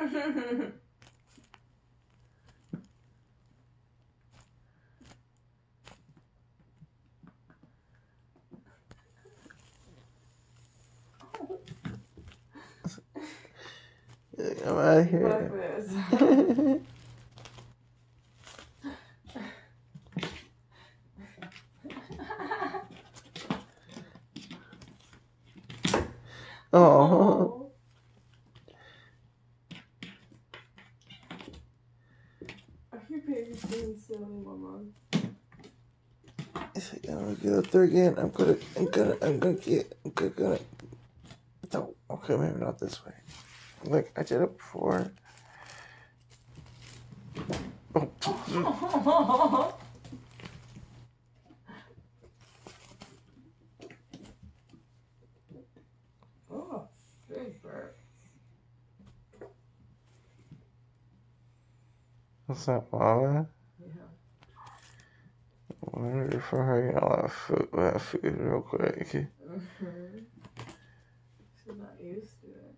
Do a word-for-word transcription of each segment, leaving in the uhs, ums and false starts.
I'm out of here. Fuck this. Oh. Oh. Are your babies being silly, Mama? I'm gonna get up there again. I'm gonna, I'm gonna, I'm gonna get, I'm gonna, gonna. No, okay, maybe not this way. Like I did it before. Oh. Oh, big bird. What's that, Mama? Yeah. I wonder if I I'll have food, we'll have food real quick. Mm-hmm. She's not used to it.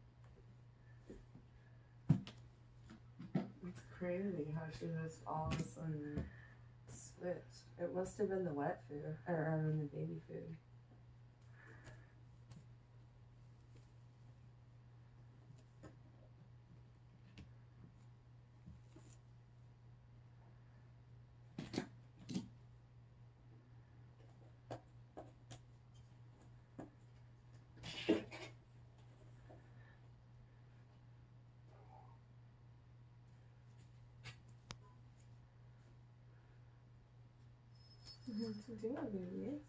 It's crazy how she just all of a sudden switched. It must have been the wet food, or I mean the baby food. What you doing, babies?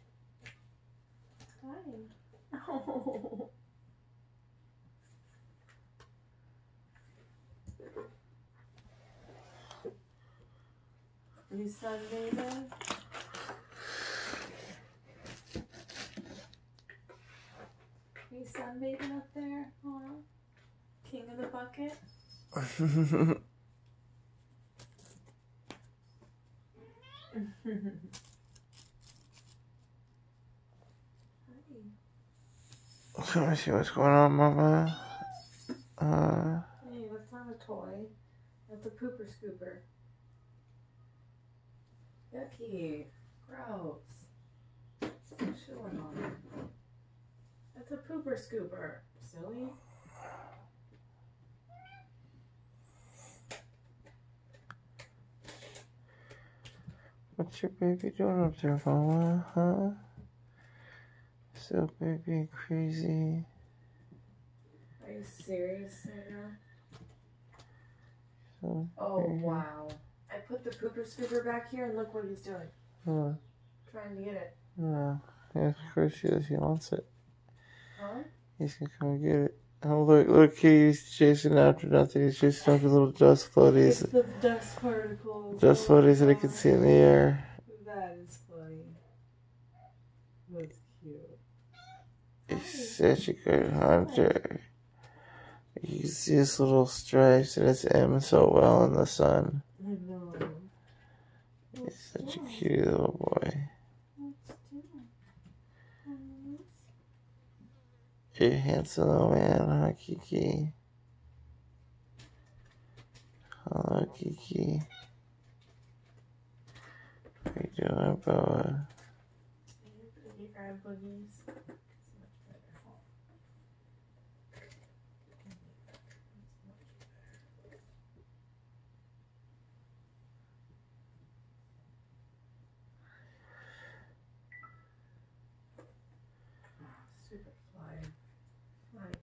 Hi. Oh. You sunbathing? You sunbathing up there, huh? King of the bucket? Let me see what's going on, Mama. Uh. Hey, that's not a toy. That's a pooper scooper. Yucky. Gross. What's going on? That's a pooper scooper. Silly. What's your baby doing up there, Mama? Huh? So baby crazy. Are you serious right now? So Oh, baby. wow. I put the pooper scooper back here and look what he's doing. Huh. Trying to get it. Yeah. Yeah, of course he does. He wants it. Huh? He's gonna come and get it. Oh, look, look, he's chasing after nothing. He's chasing after little dust floaties. It's the dust particles. Dust Oh, floaties that I can see in the air. that is funny. That's cute. He's such a good hunter. You can see his little stripes and his M so well in the sun. I know. He's such a cute little boy. You're a handsome little man, huh, Kiki? Hello, Kiki. How you doing, Boa? Baby crab boogies.